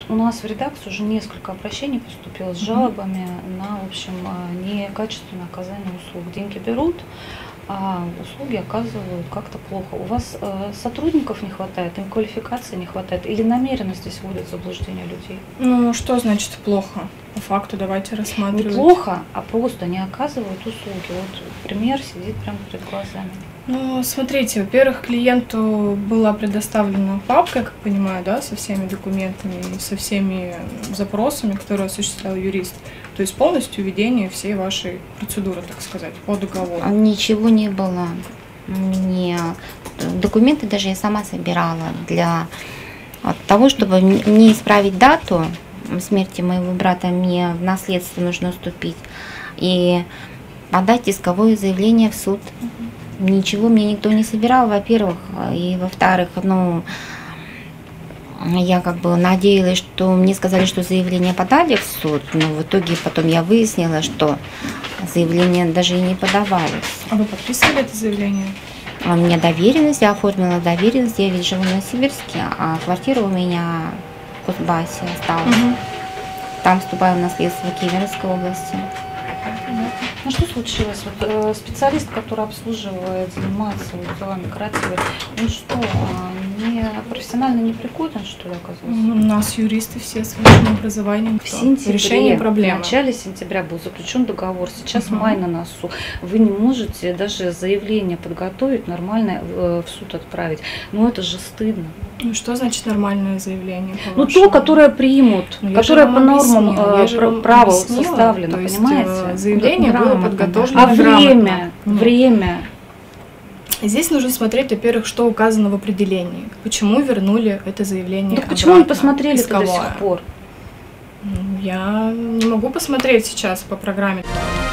У нас в редакцию уже несколько обращений поступило с жалобами на, в общем, некачественное оказание услуг. Деньги берут, а услуги оказывают как-то плохо. У вас сотрудников не хватает, им квалификации не хватает, или намеренно здесь вводят в заблуждение людей? Ну, что значит плохо? По факту давайте рассматривать. Не плохо, а просто не оказывают услуги. Вот пример сидит прямо перед глазами. Ну, смотрите, во-первых, клиенту была предоставлена папка, я как понимаю, да, со всеми документами и со всеми запросами, которые осуществлял юрист. То есть полностью ведение всей вашей процедуры, так сказать, по договору. Ничего не было. Документы даже я сама собирала для того, чтобы не исправить дату смерти моего брата. Мне в наследство нужно уступить и подать исковое заявление в суд. Ничего мне никто не собирал, во-первых, и во-вторых, я как бы надеялась, что мне сказали, что заявление подали в суд, но в итоге потом я выяснила, что заявление даже и не подавалось. А вы подписывали это заявление? У меня доверенность, я оформила доверенность, я ведь живу в Новосибирске, а квартира у меня в Кузбассе осталась. Там вступаю в наследство Кемеровской области. Ну что случилось? Вот, специалист, который обслуживает, занимается делами карателей, он что, профессионально не пригоден, что ли, оказывается? У нас юристы все с высшим образованием. В сентябре, решение проблемы. в начале сентября был заключен договор, сейчас май на носу. Вы не можете даже заявление подготовить, нормально в суд отправить. Ну это же стыдно. Ну что значит нормальное заявление? Ну то, которое примут, которое по нормам права составлено, то есть, понимаете? заявление было подготовлено. А время? Здесь нужно смотреть, во-первых, что указано в определении. Почему вернули это заявление обратно? Почему не посмотрели до сих пор? Я не могу посмотреть сейчас по программе.